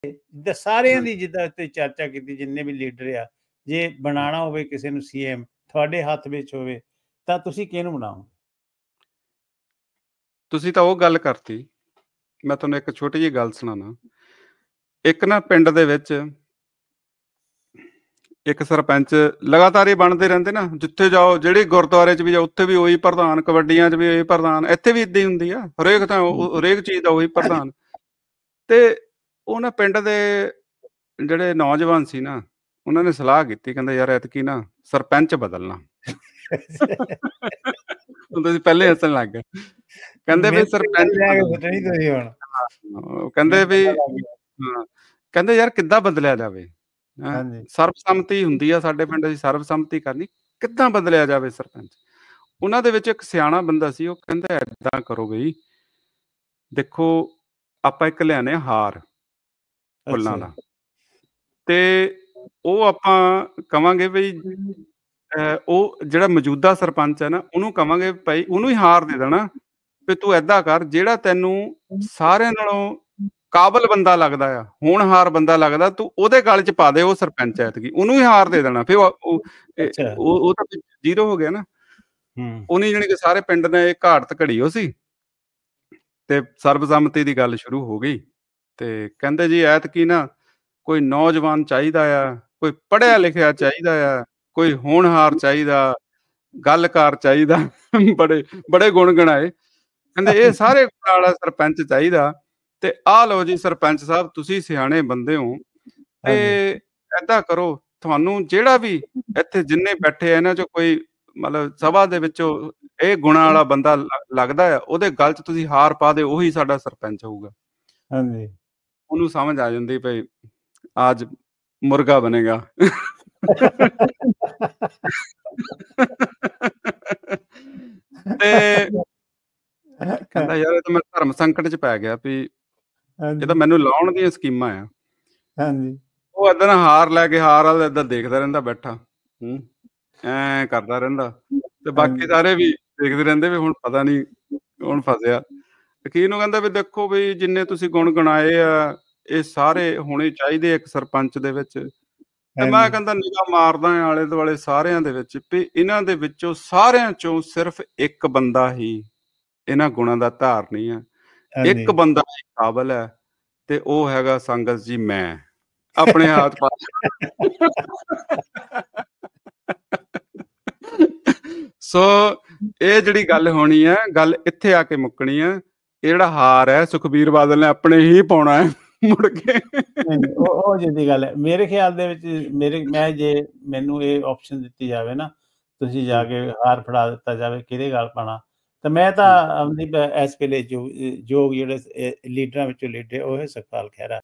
ਜਿੱਦਾਂ ਸਾਰਿਆਂ ਦੀ ਜਿੱਦਾਂ ਤੁਸੀਂ ਚਰਚਾ ਕੀਤੀ, ਜਿੰਨੇ ਵੀ ਲੀਡਰ ਆ, ਜੇ ਬਣਾਉਣਾ ਹੋਵੇ ਕਿਸੇ ਨੂੰ ਸੀਐਮ, ਤੁਹਾਡੇ ਹੱਥ ਵਿੱਚ ਹੋਵੇ ਤਾਂ ਤੁਸੀਂ ਕਿਹਨੂੰ ਬਣਾਓਗੇ? ਤੁਸੀਂ ਤਾਂ ਉਹ ਗੱਲ ਕਰਤੀ। ਮੈਂ ਤੁਹਾਨੂੰ ਇੱਕ ਛੋਟੀ ਜਿਹੀ ਗੱਲ ਸੁਣਾਉਣਾ। ਇੱਕ ਨਾ ਪਿੰਡ ਦੇ ਵਿੱਚ ਇੱਕ ਸਰਪੰਚ ਲਗਾਤਾਰ ਹੀ ਬਣਦੇ ਰਹਿੰਦੇ ਨਾ, ਜਿੱਥੇ ਜਾਓ, ਜਿਹੜੇ ਗੁਰਦੁਆਰੇ 'ਚ ਵੀ ਜਾਓ ਉੱਥੇ ਵੀ ਉਹੀ ਪ੍ਰਧਾਨ, ਕਬੱਡੀਆਂ 'ਚ ਵੀ ਉਹੀ ਪ੍ਰਧਾਨ, ਇੱਥੇ ਵੀ ਏਦਾਂ ਹੀ ਹੁੰਦੀ ਆ, ਹਰੇਕ ਤਾਂ ਹਰੇਕ ਚੀਜ਼ ਦਾ ਉਹੀ ਪ੍ਰਧਾਨ। ਤੇ ਉਹ ਨਾ ਪਿੰਡ ਦੇ ਜਿਹੜੇ ਨੌਜਵਾਨ ਸੀ ਨਾ, ਉਹਨਾਂ ਨੇ ਸਲਾਹ ਕੀਤੀ, ਕਹਿੰਦੇ ਯਾਰ ਐਤਕੀ ਨਾ ਸਰਪੰਚ ਬਦਲਣਾ। ਤੁਸੀਂ ਪਹਿਲੇ ਹੱਸਣ ਲੱਗ ਗਏ। ਕਹਿੰਦੇ ਵੀ ਸਰਪੰਚ ਕਹਿੰਦੇ ਵੀ ਹਾਂ, ਕਹਿੰਦੇ ਯਾਰ ਕਿੱਦਾਂ ਬਦਲਿਆ ਜਾਵੇ? ਸਰਬਸੰਮਤੀ ਹੁੰਦੀ ਆ ਸਾਡੇ ਪਿੰਡ ਦੀ, ਸਰਬਸੰਮਤੀ ਕਰਨੀ, ਕਿੱਦਾਂ ਬਦਲਿਆ ਜਾਵੇ ਸਰਪੰਚ? ਉਹਨਾਂ ਦੇ ਵਿੱਚ ਇੱਕ ਸਿਆਣਾ ਬੰਦਾ ਸੀ, ਉਹ ਕਹਿੰਦਾ ਏਦਾਂ ਕਰੋ ਬਈ, ਦੇਖੋ ਆਪਾਂ ਇੱਕ ਲਿਆਨੇ ਹਾਰ ਫੁੱਲਾਂ ਦਾ, ਤੇ ਉਹ ਆਪਾਂ ਕਵਾਂਗੇ ਬਈ ਉਹ ਜਿਹੜਾ ਮੌਜੂਦਾ ਸਰਪੰਚ ਹੈ ਨਾ, ਉਹਨੂੰ ਕਵਾਂਗੇ ਭਾਈ ਉਹਨੂੰ ਹੀ ਹਾਰ ਦੇ ਦੇਣਾ, ਵੀ ਤੂੰ ਏਦਾਂ ਕਰ, ਜਿਹੜਾ ਤੈਨੂੰ ਸਾਰਿਆਂ ਨਾਲੋਂ ਕਾਬਲ ਬੰਦਾ ਲੱਗਦਾ ਆ, ਹੋਣਹਾਰ ਬੰਦਾ ਲੱਗਦਾ, ਤੂੰ ਉਹਦੇ ਗਲ 'ਚ ਪਾ ਦੇ, ਉਹ ਸਰਪੰਚ ਐਤਕੀ, ਉਹਨੂੰ ਹੀ ਹਾਰ ਦੇ ਦੇਣਾ। ਫਿਰ ਉਹ ਤਾਂ ਜ਼ੀਰੋ ਹੋ ਗਿਆ ਨਾ। ਉਹਨੇ ਜਾਣੀ ਕਿ ਸਾਰੇ ਪਿੰਡ ਨੇ ਇਹ ਘਾਟ ਘੜੀ ਉਹ ਸੀ, ਤੇ ਸਰਬਸੰਮਤੀ ਦੀ ਗੱਲ ਸ਼ੁਰੂ ਹੋ ਗਈ। ਤੇ ਕਹਿੰਦੇ ਜੀ ਐਤਕੀ ਨਾ ਕੋਈ ਨੌਜਵਾਨ ਚਾਹੀਦਾ ਆ, ਕੋਈ ਪੜ੍ਹਿਆ ਲਿਖਿਆ ਚਾਹੀਦਾ ਆ, ਕੋਈ ਹੋਣਹਾਰ ਚਾਹੀਦਾ, ਗੱਲਕਾਰ ਚਾਹੀਦਾ, ਬੜੇ ਬੜੇ ਗੁਣ ਗਣਾਏ। ਕਹਿੰਦੇ ਇਹ ਸਾਰੇ ਗੁਣਾਂ ਵਾਲਾ ਸਰਪੰਚ ਚਾਹੀਦਾ। ਤੇ ਆਹ ਲਓ ਜੀ ਸਰਪੰਚ ਸਾਹਿਬ, ਤੁਸੀਂ ਸਿਆਣੇ ਬੰਦੇ ਹੋ, ਤੇ ਏਦਾਂ ਕਰੋ, ਤੁਹਾਨੂੰ ਜਿਹੜਾ ਵੀ ਇੱਥੇ ਜਿੰਨੇ ਬੈਠੇ ਆ ਇਹਨਾਂ ਚੋਂ ਕੋਈ ਮਤਲਬ ਸਭਾ ਦੇ ਵਿੱਚੋਂ ਇਹ ਗੁਣਾਂ ਵਾਲਾ ਬੰਦਾ ਲੱਗਦਾ ਆ, ਉਹਦੇ ਗਲ 'ਚ ਤੁਸੀਂ ਹਾਰ ਪਾ ਦਿਓ, ਉਹੀ ਸਾਡਾ ਸਰਪੰਚ ਹੋਊਗਾ। ਉਹਨੂੰ ਸਮਝ ਆ ਜਾਂਦੀ ਭਈ ਅੱਜ ਮੁਰਗਾ ਬਣੇਗਾ। ਤੇ ਕਹਿੰਦਾ ਯਾਰ ਇਹ ਤਾਂ ਮੈਂ ਧਰਮ ਸੰਕਟ 'ਚ ਪੈ ਗਿਆ, ਵੀ ਇਹ ਤਾਂ ਮੈਨੂੰ ਲਾਉਣ ਦੀਆਂ ਸਕੀਮਾਂ ਆ। ਉਹ ਏਦਾਂ ਨਾ ਹਾਰ ਲੈ ਕੇ, ਹਾਰ ਵਾਲਾ ਏਦਾਂ ਦੇਖਦਾ ਰਹਿੰਦਾ ਬੈਠਾ, ਐਂ ਕਰਦਾ ਰਹਿੰਦਾ, ਤੇ ਬਾਕੀ ਸਾਰੇ ਵੀ ਦੇਖਦੇ ਰਹਿੰਦੇ ਵੀ ਹੁਣ ਪਤਾ ਨੀ ਕੌਣ ਫਸਿਆ। ਅਖੀਰ ਨੂੰ ਕਹਿੰਦਾ ਵੀ ਦੇਖੋ ਵੀ ਜਿੰਨੇ ਤੁਸੀਂ ਗੁਣ ਗਣਾਏ ਆ, ਇਹ ਸਾਰੇ ਹੋਣੇ ਚਾਹੀਦੇ ਇੱਕ ਸਰਪੰਚ ਦੇ ਵਿੱਚ। ਤੇ ਮੈਂ ਕਹਿੰਦਾ ਨਿਗਾਹ ਮਾਰਦਾ ਆਲੇ ਦੁਆਲੇ ਸਾਰਿਆਂ ਦੇ ਵਿੱਚ, ਵੀ ਇਹਨਾਂ ਦੇ ਵਿੱਚੋਂ ਸਾਰਿਆਂ ਚੋਂ ਸਿਰਫ ਇੱਕ ਬੰਦਾ ਹੀ ਇਹਨਾਂ ਗੁਣਾਂ ਦਾ ਧਾਰਨੀ ਆ, ਇੱਕ ਬੰਦਾ ਹੀ ਕਾਬਲ ਹੈ, ਤੇ ਉਹ ਹੈਗਾ ਸੰਗਤ ਜੀ ਮੈਂ। ਆਪਣੇ ਹੱਥ ਪਾ ਸੋ ਇਹ ਜਿਹੜੀ ਗੱਲ ਹੋਣੀ ਹੈ, ਗੱਲ ਇੱਥੇ ਆ ਕੇ ਮੁੱਕਣੀ ਹੈ। ਇਹ ਜਿਹੜਾ ਹਾਰ ਹੈ ਸੁਖਬੀਰ ਬਾਦਲ ਨੇ ਆਪਣੇ ਹੀ ਪਾਉਣਾ ਹੈ ਮੁੜ ਕੇ। ਉਹ ਜਿਹੀ ਗੱਲ ਹੈ ਮੇਰੇ ਖਿਆਲ ਦੇ ਵਿੱਚ। ਮੈਂ ਜੇ ਮੈਨੂੰ ਇਹ ਆਪਸ਼ਨ ਦਿੱਤੀ ਜਾਵੇ ਨਾ, ਤੁਸੀਂ ਜਾ ਕੇ ਹਾਰ ਫੜਾ ਦਿੱਤਾ ਜਾਵੇ ਕਿਹਦੇ ਗੱਲ ਪਾਣਾ, ਤਾਂ ਮੈਂ ਤਾਂ ਇਸ ਵੇਲੇ ਜੋ ਜਿਹੜੇ ਲੀਡਰਾਂ ਵਿੱਚੋਂ ਲੀਡਰ ਉਹ ਸੁਖਪਾਲ ਖਹਿਰਾ